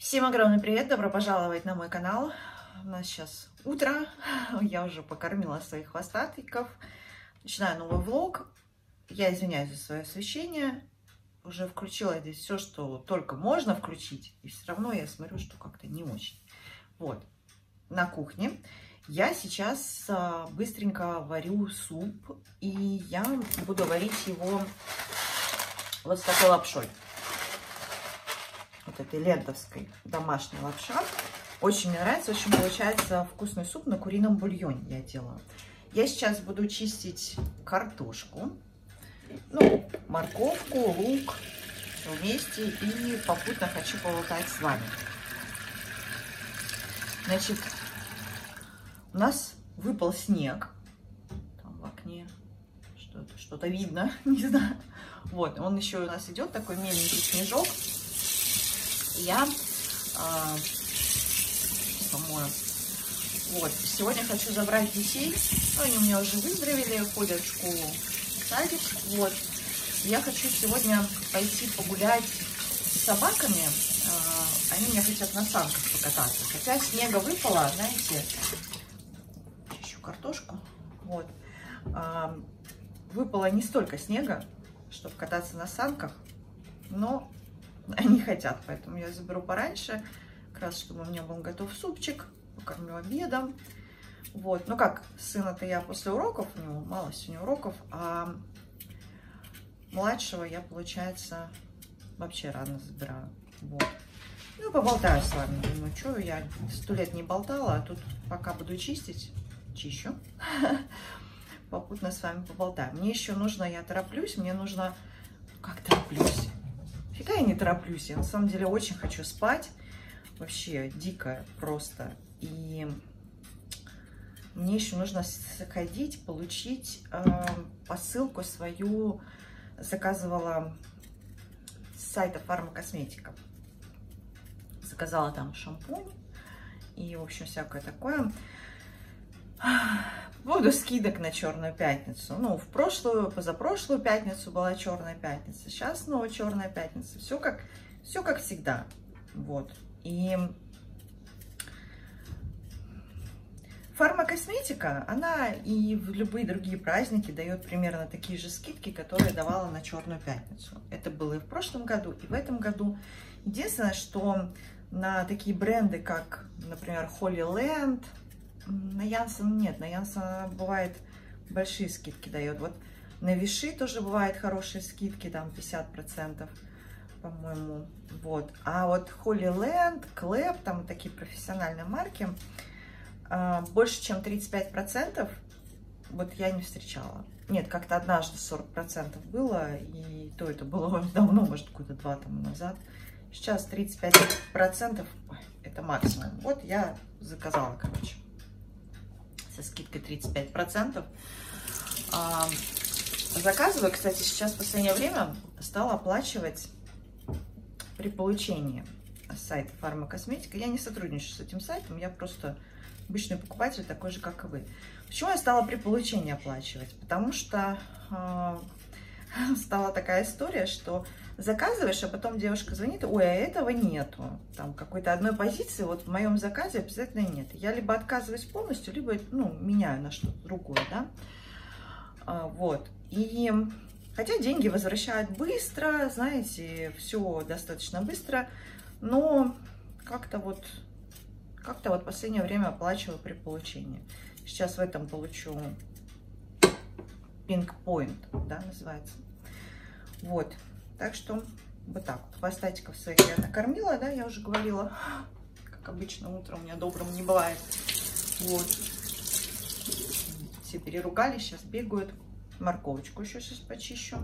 Всем огромный привет, добро пожаловать на мой канал. У нас сейчас утро, я уже покормила своих хвостатиков. Начинаю новый влог. Я извиняюсь за свое освещение. Уже включила здесь все, что только можно включить. И все равно я смотрю, что как-то не очень. Вот, на кухне. Я сейчас быстренько варю суп. И я буду варить его вот с такой лапшой. Вот этой лентовской домашней лапша. Очень мне нравится, очень получается вкусный суп на курином бульоне я делаю. Я сейчас буду чистить картошку, ну, морковку, лук, все вместе. И попутно хочу поболтать с вами. Значит, у нас выпал снег. Там в окне что-то видно, не знаю. Вот, он еще у нас идет, такой меленький снежок. Я помою. Вот, сегодня хочу забрать детей. Они у меня уже выздоровели, ходят в школу, в садик. Вот, я хочу сегодня пойти погулять с собаками. Они меня хотят на санках покататься. Хотя снега выпало, знаете, чищу картошку. Вот, выпало не столько снега, чтобы кататься на санках, но они хотят, поэтому я заберу пораньше, как раз, чтобы у меня был готов супчик, покормлю обедом. Вот, ну как, сына-то я после уроков, у него мало сегодня уроков, а младшего я, получается, вообще рано забираю. Вот. Ну, поболтаю с вами, думаю, что я 100 лет не болтала, а тут пока буду чистить, чищу, попутно с вами поболтаю. Мне еще нужно, я тороплюсь, мне нужно, как тороплюсь? Фига я не тороплюсь, я на самом деле очень хочу спать, вообще дико просто. И мне еще нужно сходить, получить посылку свою, заказывала с сайта Фармакосметика. Заказала там шампунь и, в общем, всякое такое. Буду скидок на Черную пятницу. Ну, в прошлую, позапрошлую пятницу была Черная пятница. Сейчас снова Черная пятница. Все как всегда. Вот. И Фармакосметика, она и в любые другие праздники дает примерно такие же скидки, которые давала на Черную пятницу. Это было и в прошлом году, и в этом году. Единственное, что на такие бренды, как, например, Holy Land, на Янсен нет, на Янсен бывает большие скидки дает. Вот на Виши тоже бывают хорошие скидки, там 50%, по-моему. Вот. А вот Holy Land, Клэп, там такие профессиональные марки, больше чем 35%, вот я не встречала. Нет, как-то однажды 40% было, и то это было давно, может, года 2 тому назад. Сейчас 35%, это максимум. Вот я заказала, короче, со скидкой 35%. Заказываю, кстати, сейчас в последнее время стала оплачивать при получении с сайта Фармакосметика. Я не сотрудничаю с этим сайтом, я просто обычный покупатель, такой же, как и вы. Почему я стала при получении оплачивать? Потому что стала такая история, что заказываешь, а потом девушка звонит: ой, а этого нету. Там какой-то одной позиции вот в моем заказе обязательно нет. Я либо отказываюсь полностью, либо, ну, меняю на что-то другое, да. Вот. И хотя деньги возвращают быстро, знаете, все достаточно быстро, но как-то вот в последнее время оплачиваю при получении. Сейчас в этом получу Pink Point, да, называется. Вот. Так что вот так вот. Хвостатиков своих я накормила, да, я уже говорила. Как обычно, утром у меня добрым не бывает. Вот. Все переругались, сейчас бегают. Морковочку еще сейчас почищу.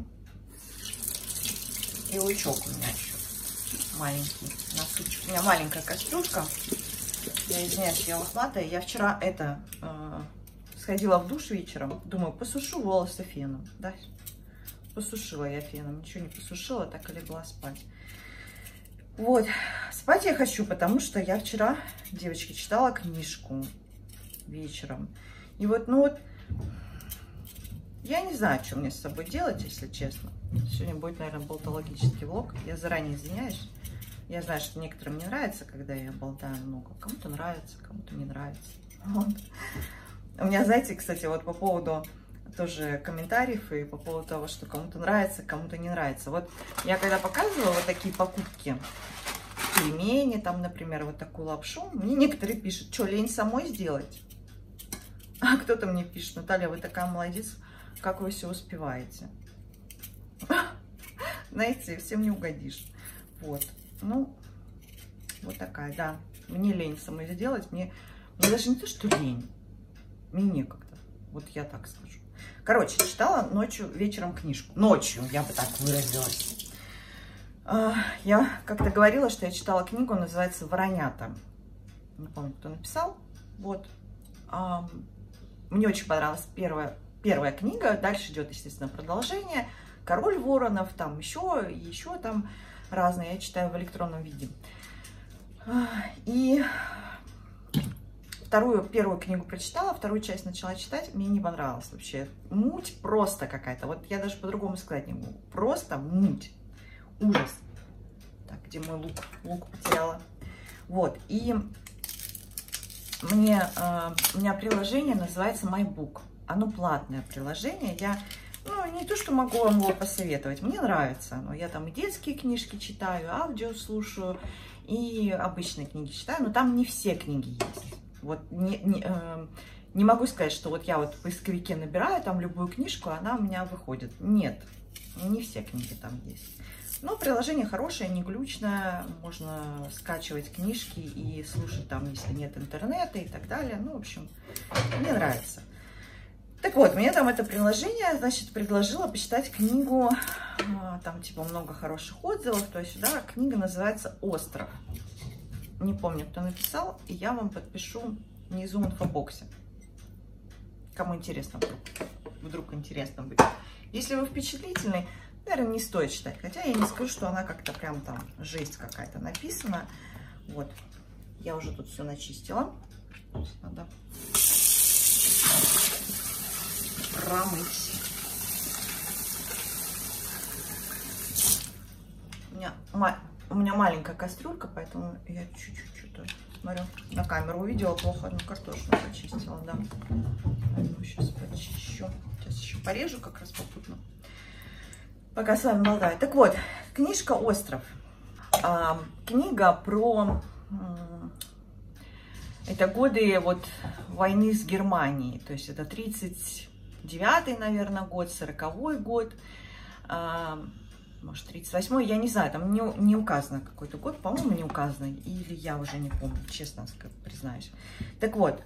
И лучок у меня еще маленький. Насыпчу. У меня маленькая кастрюлька. Я извиняюсь, я лохматая. Я вчера сходила в душ вечером. Думаю, посушу волосы феном. Да? Посушила я феном, ничего не посушила, так и легла спать. Вот, спать я хочу, потому что я вчера, девочки, читала книжку вечером. И вот, ну вот, я не знаю, что мне с собой делать, если честно. Сегодня будет, наверное, болтологический влог. Я заранее извиняюсь. Я знаю, что некоторым не нравится, когда я болтаю много. Кому-то нравится, кому-то не нравится. Вот. У меня, знаете, кстати, вот по поводу тоже комментариев и по поводу того, что кому-то нравится, кому-то не нравится. Вот я когда показывала вот такие покупки, пельмени, там, например, вот такую лапшу, мне некоторые пишут, что, лень самой сделать? А кто-то мне пишет, Наталья, вы такая молодец, как вы все успеваете? Знаете, всем не угодишь. Вот, ну, вот такая, да. Мне лень самой сделать, мне даже не то, что лень, мне некогда. Вот я так скажу. Короче, читала ночью, вечером книжку. Ночью, я бы так выразилась. Я как-то говорила, что я читала книгу, называется «Воронята». Не помню, кто написал. Вот. Мне очень понравилась первая книга. Дальше идет, естественно, продолжение. «Король воронов», там еще там разные. Я читаю в электронном виде. И первую книгу прочитала, вторую часть начала читать. Мне не понравилось вообще. Муть просто какая-то. Вот я даже по-другому сказать не могу. Просто муть. Ужас. Так, где мой лук? Лук потеряла. Вот. И у меня приложение называется MyBook. Оно платное приложение. Я, не то, что могу вам его посоветовать. Мне нравится оно. Я там и детские книжки читаю, аудио слушаю, и обычные книги читаю. Но там не все книги есть. Вот не могу сказать, что вот я вот в поисковике набираю там любую книжку, она у меня выходит. Нет, не все книги там есть. Но приложение хорошее, не глючное, можно скачивать книжки и слушать там, если нет интернета и так далее. Ну, в общем, мне нравится. Так вот, мне там это приложение, значит, предложило почитать книгу, там типа много хороших отзывов, то есть сюда книга называется «Остров». Не помню, кто написал, и я вам подпишу внизу в инфобоксе. Кому интересно, вдруг интересно будет. Если вы впечатлительный, наверное, не стоит читать. Хотя я не скажу, что она как-то прям там жесть какая-то написана. Вот. Я уже тут все начистила. Надо промыть. У меня маленькая кастрюлька, поэтому я чуть-чуть что-то смотрю. На камеру увидела, плохо одну картошку почистила, да. Сейчас почищу. Сейчас еще порежу как раз попутно. Пока с вами болтаю. Так вот, книжка «Остров». Книга про... Это годы вот войны с Германией. То есть это 39-й, наверное, год, 40-й год. Может, 38-й, я не знаю, там не указано какой-то год, по-моему, не указано, или я уже не помню, честно признаюсь. Так вот,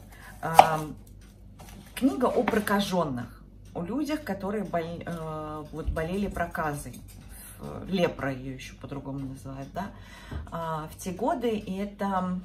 книга о прокаженных, о людях, которые болели проказой, лепра ее еще по-другому называют, да, в те годы, и это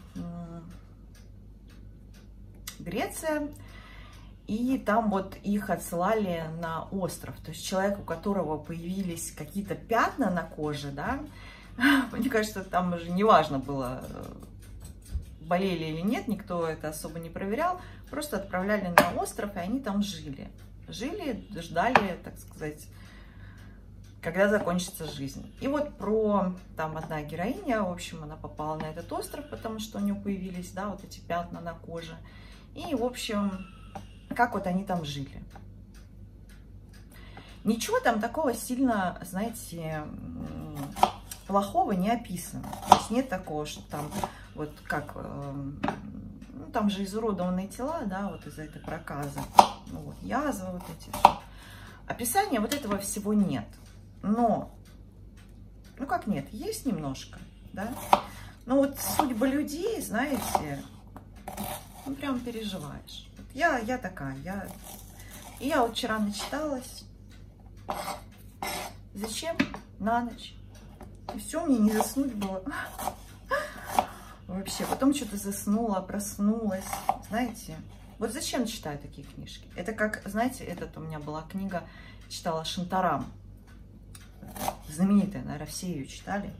Греция. И там вот их отсылали на остров. То есть человек, у которого появились какие-то пятна на коже, да, мне кажется, там уже не важно было, болели или нет, никто это особо не проверял. Просто отправляли на остров, и они там жили. Жили, ждали, так сказать, когда закончится жизнь. И вот там одна героиня, в общем, она попала на этот остров, потому что у нее появились, да, вот эти пятна на коже. И, в общем... Как вот они там жили. Ничего там такого сильно, знаете, плохого не описано. То есть нет такого, что там вот как... там же изуродованные тела, да, вот из-за этой проказы. Ну, вот, язвы вот эти. Описания вот этого всего нет. Но, как нет, есть немножко, да. Но вот судьба людей, знаете, прям переживаешь. Я такая, я вот вчера начиталась. Зачем? На ночь. И все, мне не заснуть было. Вообще, потом что-то заснула, проснулась. Знаете, вот зачем читаю такие книжки? Это как, знаете, у меня была книга, читала Шантарам. Знаменитая, наверное, все ее читали.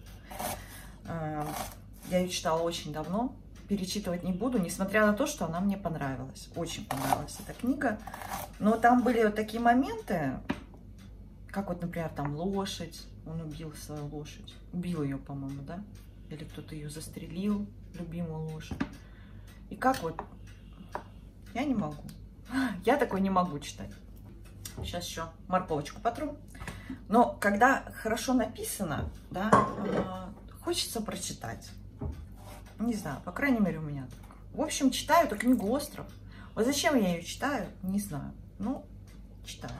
Я ее читала очень давно. Перечитывать не буду, несмотря на то, что она мне понравилась. Очень понравилась эта книга. Но там были вот такие моменты, как вот, например, там лошадь. Он убил свою лошадь. Убил ее, по-моему, да? или кто-то ее застрелил, любимую лошадь. И как вот, я не могу. Я такой не могу читать. Сейчас еще морковочку потру. Но когда хорошо написано, да, хочется прочитать. Не знаю, по крайней мере у меня так. В общем, читаю эту книгу «Остров». Вот зачем я ее читаю, не знаю. Ну, читаю.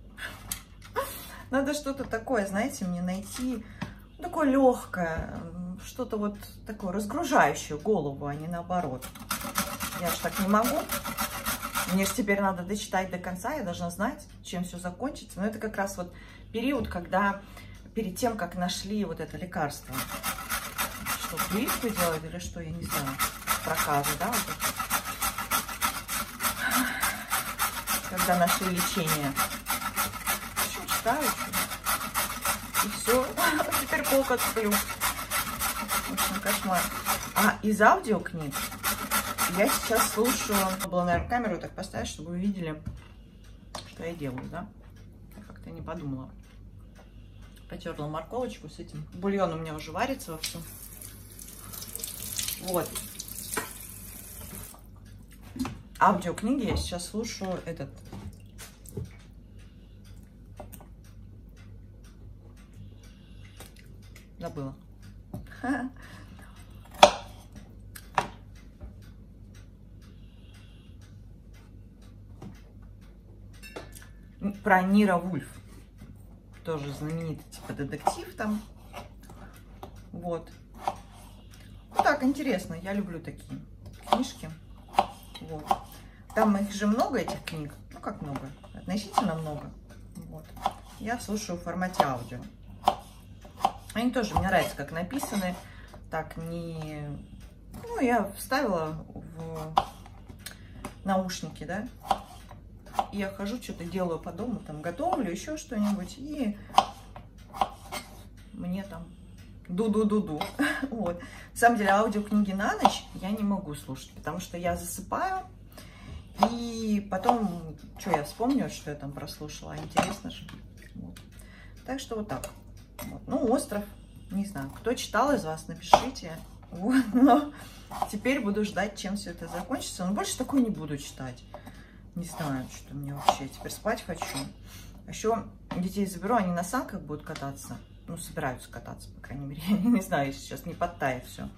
Надо что-то такое, знаете, мне найти, такое легкое, что-то вот такое разгружающее голову, а не наоборот. Я же так не могу. Мне же теперь надо дочитать до конца, я должна знать, чем все закончится. Но это как раз вот период, когда перед тем, как нашли вот это лекарство, что прививку делать или что, я не знаю, проказы, да, вот это. Когда нашли лечение. В общем, читаю, и все, теперь полка сплю. В общем, кошмар. А из аудиокниг я сейчас слушаю, было, наверное, камеру так поставить, чтобы вы видели, что я делаю, да? Я как-то не подумала. Потерла морковочку с этим. Бульон у меня уже варится вовсю. Вот. Аудиокниги я сейчас слушаю этот. Забыла. Про Ниро Вульф. Тоже знаменитый типа детектив там. Вот. Ну так, интересно. Я люблю такие книжки. Вот. Там их же много, этих книг. Ну как много? Относительно много. Вот. Я слушаю в формате аудио. Они тоже мне нравятся, как написаны. Так не... Ну, я вставила в наушники, да. И я хожу, что-то делаю по дому, там готовлю, еще что-нибудь. И мне там ду-ду-ду-ду. Вот. На самом деле, аудиокниги на ночь я не могу слушать, потому что я засыпаю. И потом, что я вспомню, что я там прослушала. Интересно же. Вот. Так что вот так. Вот. Ну, «Остров». Не знаю, кто читал из вас, напишите. Вот. Но теперь буду ждать, чем все это закончится. Но больше такое не буду читать. Не знаю, что мне вообще. Теперь спать хочу. Еще детей заберу, они на санках будут кататься. Ну, собираются кататься, по крайней мере. Я не знаю, если сейчас не подтает все.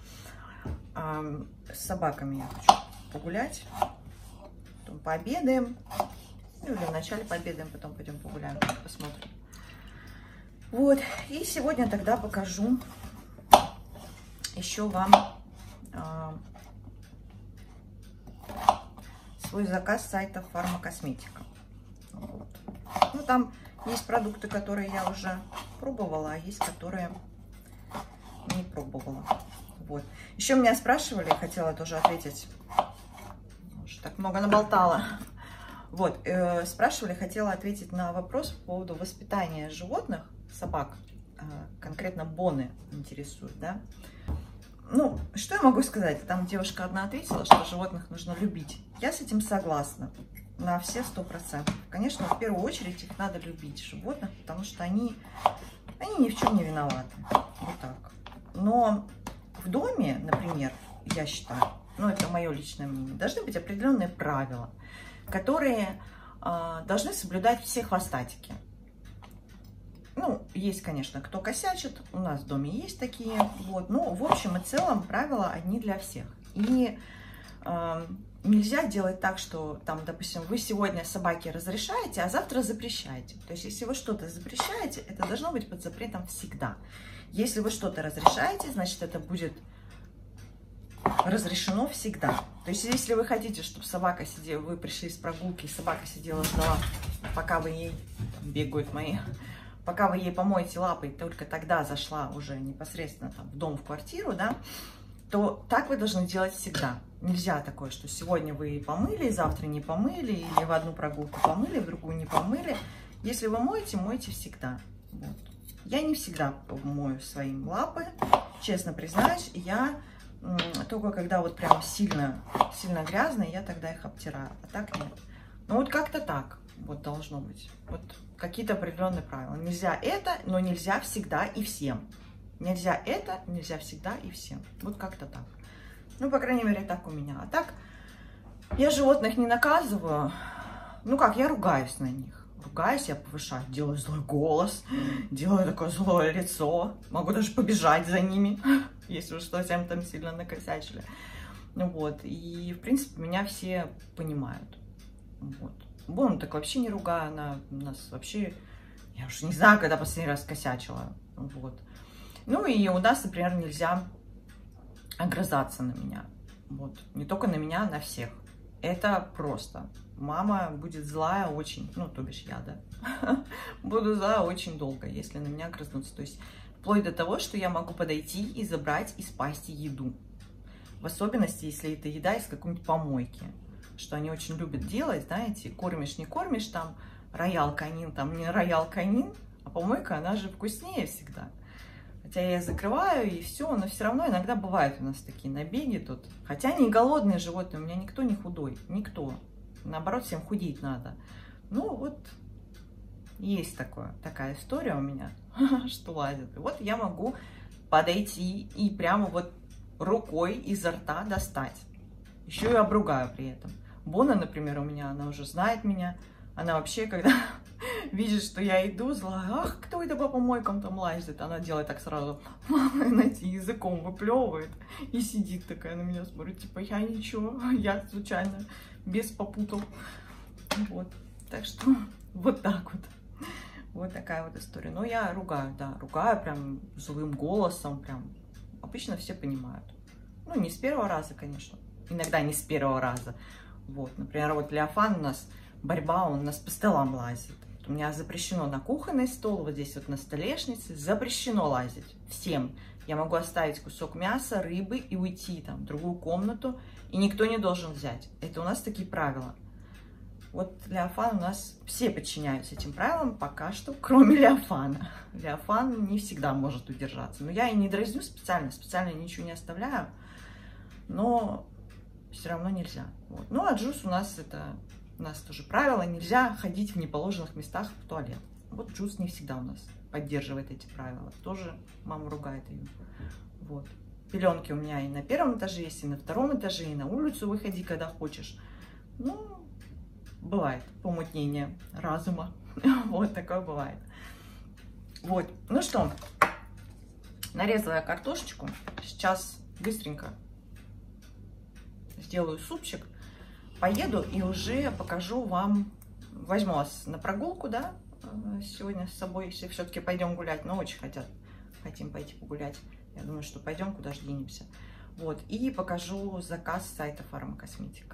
С собаками я хочу погулять. Потом пообедаем. Ну, или вначале пообедаем, потом пойдем погуляем. Посмотрим. Вот. И сегодня тогда покажу еще вам свой заказ с сайта Фармакосметика. Вот. Ну, там есть продукты, которые я уже пробовала, а есть, которые не пробовала. Вот. Еще меня спрашивали, хотела тоже ответить, что так много наболтала. Вот, спрашивали, хотела ответить на вопрос по поводу воспитания животных, собак, конкретно боны интересуют, да. Ну, что я могу сказать? Там девушка одна ответила, что животных нужно любить. Я с этим согласна на все 100%. Конечно, в первую очередь их надо любить, животных, потому что они ни в чем не виноваты. Вот так. Но в доме, например, я считаю, ну, это мое личное мнение, должны быть определенные правила, которые должны соблюдать все хвостатики. Ну, есть, конечно, кто косячит, у нас в доме есть такие, вот, но в общем и целом правила одни для всех. И нельзя делать так, что, там, допустим, вы сегодня собаке разрешаете, а завтра запрещаете. То есть, если вы что-то запрещаете, это должно быть под запретом всегда. Если вы что-то разрешаете, значит, это будет разрешено всегда. То есть, если вы хотите, чтобы собака сидела, вы пришли с прогулки, и собака сидела, ждала, пока вы ей, там, бегают мои, пока вы ей помоете лапы, и только тогда зашла уже непосредственно там в дом, в квартиру, да, то так вы должны делать всегда. Нельзя такое, что сегодня вы помыли, завтра не помыли, или в одну прогулку помыли, в другую не помыли. Если вы моете, мойте всегда. Вот. Я не всегда мою своим лапы, честно признаюсь, я только когда вот прям сильно грязные, я тогда их обтираю, а так нет. Ну вот как-то так вот должно быть. Вот какие-то определенные правила. Нельзя это, но нельзя всегда и всем. Нельзя это, нельзя всегда и всем. Вот как-то так. Ну, по крайней мере, так у меня. А так, я животных не наказываю. Ну как, я ругаюсь на них. Ругаюсь, я повышаю, делаю злой голос, делаю такое злое лицо. Могу даже побежать за ними, если уж совсем там сильно накосячили. Ну вот, и в принципе меня все понимают. Вот. Бону так вообще не ругаю, она у нас вообще, я уж не знаю, когда последний раз косячила. Вот. Ну и у нас, например, нельзя огрызаться на меня. Вот. Не только на меня, а на всех. Это просто. Мама будет злая очень, ну, то бишь я, да, буду злая очень долго, если на меня огрызнутся. То есть вплоть до того, что я могу подойти и забрать из пасти еду. В особенности, если это еда из какой-нибудь помойки. Что они очень любят делать, знаете, кормишь, не кормишь, там, роял канин, там, не роял канин, а помойка, она же вкуснее всегда. Хотя я закрываю и все, но все равно иногда бывают у нас такие набеги тут. Хотя они голодные животные, у меня никто не худой, никто. Наоборот, всем худеть надо. Ну, вот есть такая история у меня, что лазит. И вот я могу подойти и прямо вот рукой изо рта достать. Еще и обругаю при этом. Бона, например, у меня, она уже знает меня. Она вообще, когда видит, что я иду, злая, ах, кто это по помойкам там лазит? Она делает так сразу, знаете, языком выплевывает и сидит такая на меня, смотрит, типа, я ничего, я случайно, без попутал. Вот, так что вот так вот. Вот такая вот история. Но я ругаю, да, ругаю прям злым голосом, прям. Обычно все понимают. Ну, не с первого раза, конечно. Иногда не с первого раза. Вот, например, вот Леофан у нас, борьба, он у нас по столам лазит. У меня запрещено на кухонный стол, вот здесь вот на столешнице, запрещено лазить всем. Я могу оставить кусок мяса, рыбы и уйти там в другую комнату, и никто не должен взять. Это у нас такие правила. Вот Леофан у нас, все подчиняются этим правилам пока что, кроме Леофана. Леофан не всегда может удержаться. Но я и не дразню специально ничего не оставляю, но все равно нельзя. Вот. Ну, а Джуз у нас это, у нас тоже правило, нельзя ходить в неположенных местах в туалет. Вот Джуз не всегда у нас поддерживает эти правила. Тоже мама ругает ее. Вот. Пеленки у меня и на первом этаже есть, и на втором этаже, и на улицу выходи, когда хочешь. Ну, бывает помутнение разума. Вот такое бывает. Вот. Ну что, нарезала я картошечку. Сейчас быстренько сделаю супчик. Поеду и уже покажу вам. Возьму вас на прогулку, да, сегодня с собой, если все-таки пойдем гулять. Но очень хотим пойти погулять. Я думаю, что пойдем, куда же денемся. Вот. И покажу заказ с сайта Фармкосметика.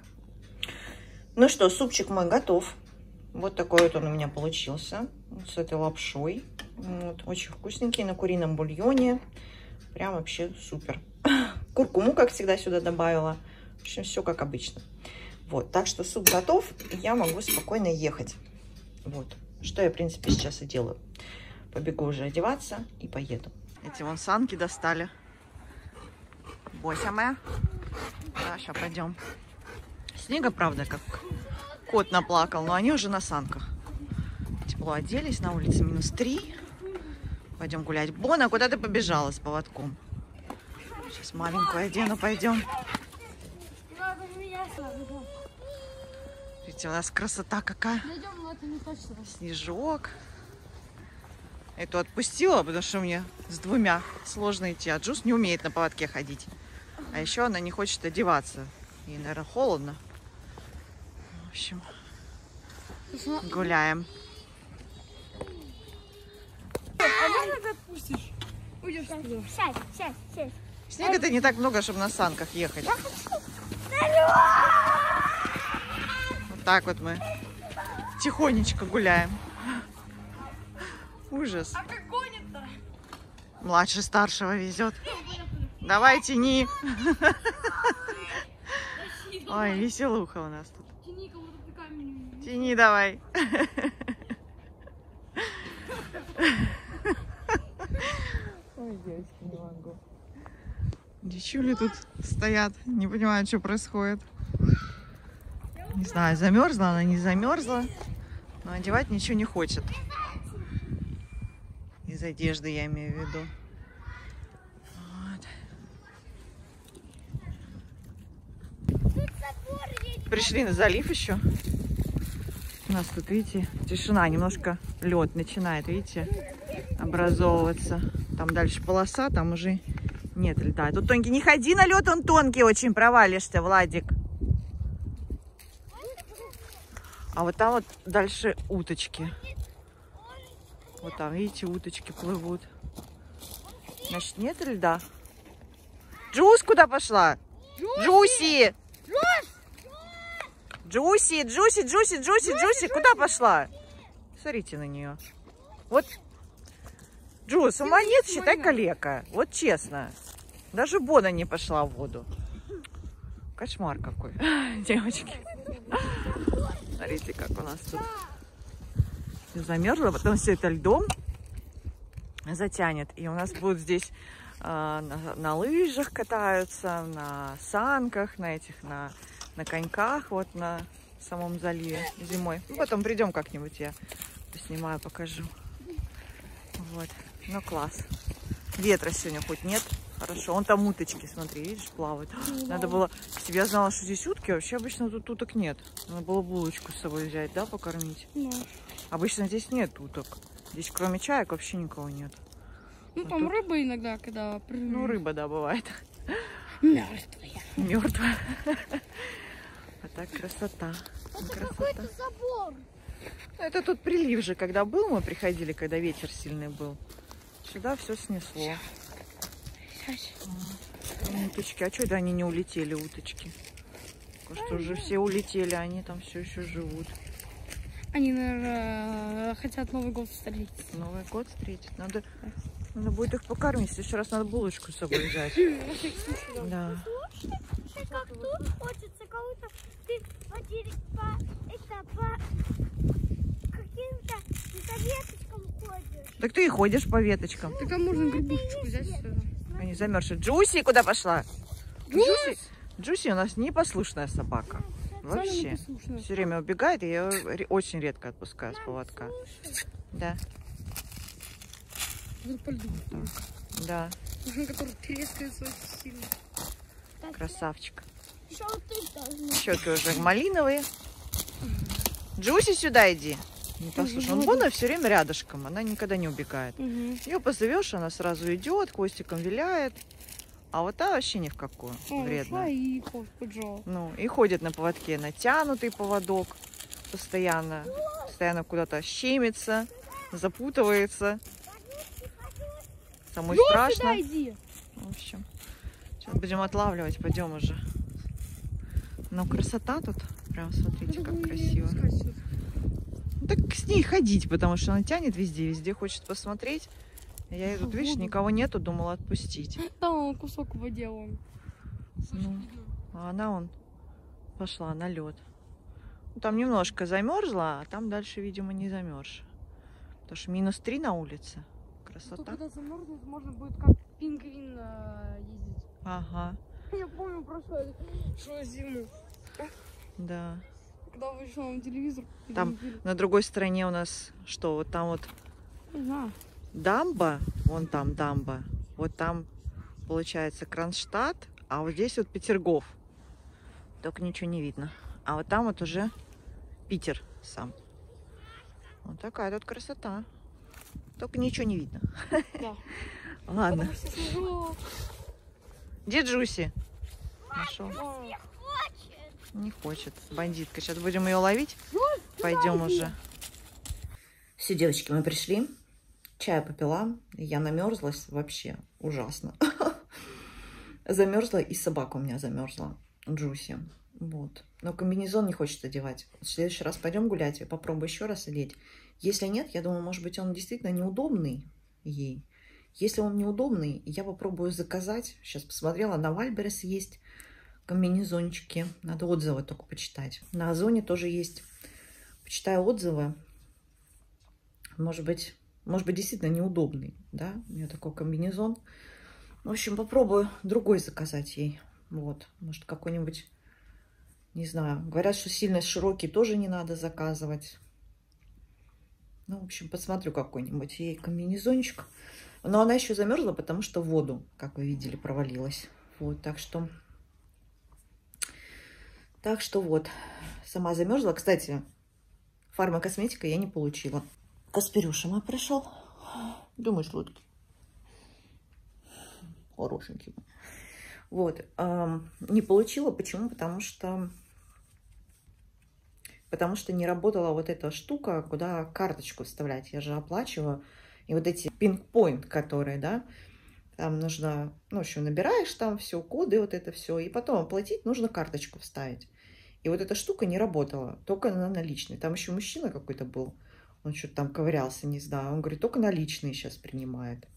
Ну что, супчик мой готов. Вот такой вот он у меня получился. Вот с этой лапшой. Вот, очень вкусненький, на курином бульоне. Прям вообще супер. Куркуму, как всегда, сюда добавила. В общем, все как обычно. Вот, так что суп готов, и я могу спокойно ехать. Вот, что я, в принципе, сейчас и делаю. Побегу уже одеваться и поеду. Эти вон санки достали. Бося моя. Да, сейчас пойдем. Снега, правда, как кот наплакал, но они уже на санках. Тепло оделись, на улице -3. Пойдем гулять. Бона, куда ты побежала с поводком? Сейчас маленькую одену, пойдем. Видите, у нас красота какая. Снежок. Эту отпустила, потому что мне с двумя сложно идти. А Джуз не умеет на поводке ходить. А еще она не хочет одеваться. Ей, наверное, холодно. В общем, гуляем. А можно ты отпустишь? Уйдешь туда. Сядь. Снега-то не так много, чтобы на санках ехать. Вот так вот мы тихонечко гуляем. Ужас. А как гонит-то? Младший старшего везет. Давай, тяни. Ой, веселуха у нас тут. Тяни, кого-то ты камень. Тяни давай. Ой, девочки, не могу. Девчули тут стоят, не понимают, что происходит. Не знаю, замерзла она, не замерзла, но одевать ничего не хочет. Из одежды я имею в виду. Пришли на залив еще. У нас тут, видите, тишина. Немножко лед начинает, видите, образовываться. Там дальше полоса, там уже нет льда. Тут тонкий. Не ходи на лед, он тонкий очень, провалишься, Владик. А вот там вот дальше уточки. Вот там, видите, уточки плывут. Значит, нет льда. Джус куда пошла? Джуси! Джуси, Джуси, Джуси, Джуси, Джуси, куда пошла? Смотрите на нее. Вот, Джус, ума нет, считай, калека. Вот честно. Даже Бона не пошла в воду. Кошмар какой, девочки. Смотрите, как у нас тут замерзло, потом все это льдом затянет. И у нас будут здесь на лыжах катаются, на санках, на этих, на коньках, вот на самом заливе зимой. Ну, потом придем как-нибудь, я поснимаю, покажу. Вот, ну класс. Ветра сегодня хоть нет. Хорошо. Вон там уточки, смотри, видишь, плавают. Надо было, если бы я знала, что здесь утки, вообще обычно тут уток нет. Надо было булочку с собой взять, да, покормить. Обычно здесь нет уток. Здесь кроме чаек вообще никого нет. Ну, там тут рыба иногда, когда... Ну, рыба, да, бывает. Мертвая. Мертвая. А так красота. Какой-то забор. Это тут прилив же, когда был, мы приходили, когда ветер сильный был. Сюда все снесло. Уточки. А что это они не улетели, уточки? Кажется, уже все улетели, они там все еще живут. Они, наверное, хотят Новый год встретить. Новый год встретить? Надо будет их покормить. В следующий раз надо булочку с собой взять. Да. Как тут хочется, как будто ты по каким-то веточкам ходишь. Так ты и ходишь по веточкам. Так там можно грибушечку взять сюда. Они замерзшие. Джуси куда пошла? Джуси у нас непослушная собака. Вообще. Все время убегает, и я ее очень редко отпускаю с поводка. Да. Да. Который трескается очень сильно. Красавчик. Щеки уже малиновые. Джуси, сюда иди. Не послушай. Бона все время рядышком, она никогда не убегает. Ее позовешь, она сразу идет, хвостиком виляет. А вот та вообще ни в какую. Вредно. Ну, и ходит на поводке, натянутый поводок. Постоянно куда-то щемится, запутывается. Самой страшно. В общем, сейчас будем отлавливать, пойдем уже. Но красота тут. Прям смотрите, как красиво. Ну, так с ней ходить, потому что она тянет везде хочет посмотреть. Я тут, видишь, никого нету, думала отпустить. Там кусок в воде он. Ну, а она пошла на лед. Ну, там немножко замерзла, а там дальше, видимо, не замерз. Потому что -3 на улице. Красота. Когда замерзнет, можно будет как пингвин ездить. Ага. Я помню прошлую зиму. Да. Когда вышел на телевизор. Там на другой стороне у нас что? Вот там вот не знаю. дамба. Вон там дамба. Вот там получается Кронштадт, а вот здесь вот Петергоф. Только ничего не видно. А вот там вот уже Питер сам. Вот такая тут красота. Только ничего не видно. Да. Ладно. Где Джуси? Нашел. Не хочет. Бандитка. Сейчас будем ее ловить. Пойдем уже. Все, девочки, мы пришли. Чай попила. Я намерзлась вообще ужасно. Замерзла, и собака у меня замерзла. Джуси. Вот. Но комбинезон не хочет одевать. В следующий раз пойдем гулять. Я попробую еще раз одеть. Если нет, я думаю, может быть, он действительно неудобный ей. Если он неудобный, я попробую заказать. Сейчас посмотрела, на Вальберес есть комбинезончики. Надо отзывы только почитать. На Озоне тоже есть. Почитаю отзывы. Может быть, действительно неудобный. Да? У нее такой комбинезон. В общем, попробую другой заказать ей. Вот. Может, какой-нибудь, не знаю. Говорят, что сильно широкий тоже не надо заказывать. Ну, в общем, посмотрю какой-нибудь ей комбинезончик. Но она еще замерзла, потому что в воду, как вы видели, провалилась. Вот, так что Так что вот, сама замерзла. Кстати, фармакосметика я не получила. Каспирюша мой пришел. Думаю, сладкий. Хорошенький. Вот. Не получила. Почему? Потому что не работала вот эта штука, куда карточку вставлять. Я же оплачиваю. И вот эти пинг-поинт, которые, да, там нужно, ну, в общем, набираешь там все, коды, вот это все. И потом оплатить нужно карточку вставить. И вот эта штука не работала, только на наличные. Там еще мужчина какой-то был. Он что-то там ковырялся, не знаю. Он говорит, только наличные сейчас принимает.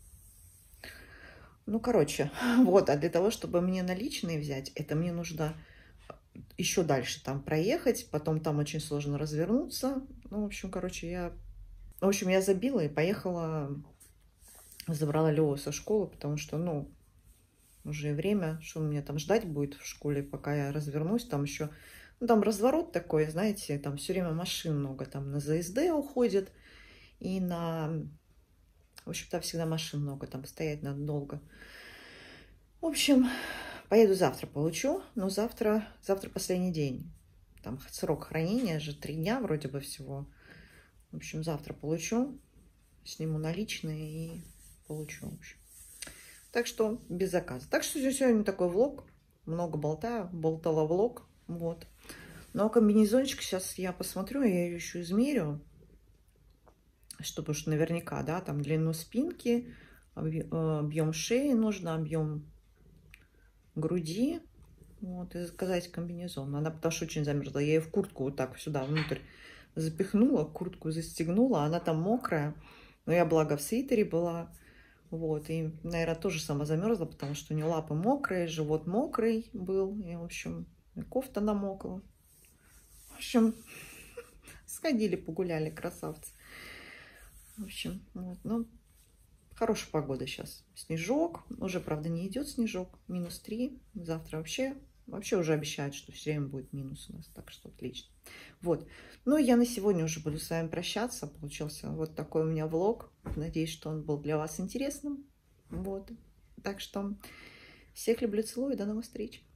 Ну, короче, вот. А для того, чтобы мне наличные взять, это мне нужно еще дальше там проехать. Потом там очень сложно развернуться. Ну, в общем, короче, я забила и поехала, забрала Леву со школы, потому что, ну, уже время, что мне там ждать будет в школе, пока я развернусь. Там еще... Ну, там разворот такой, знаете, там все время машин много, там на ЗСД уходит, и на... В общем, там всегда машин много, там стоять надо долго. В общем, поеду завтра, получу, но завтра последний день. Там срок хранения же 3 дня вроде бы всего. В общем, завтра получу, сниму наличные и получу, в общем. Так что без заказа. Так что сегодня такой влог, много болтала влог, вот. Ну, а комбинезончик сейчас я посмотрю, я ее еще измерю, чтобы уж наверняка, да, там длину спинки, объем шеи нужно, объем груди, вот, и заказать комбинезон. Она потому что очень замерзла, я ее в куртку вот так сюда внутрь запихнула, куртку застегнула, она там мокрая, но я, благо, в свитере была, вот, и, наверное, тоже сама замерзла, потому что у нее лапы мокрые, живот мокрый был, и, в общем, кофта намокла. В общем, сходили, погуляли, красавцы. В общем, вот, ну, хорошая погода сейчас. Снежок, уже, правда, не идет снежок, -3. Завтра вообще уже обещают, что все время будет минус у нас, так что отлично. Вот, ну, я на сегодня уже буду с вами прощаться. Получился вот такой у меня влог. Надеюсь, что он был для вас интересным. Вот, так что всех люблю, целую, до новых встреч.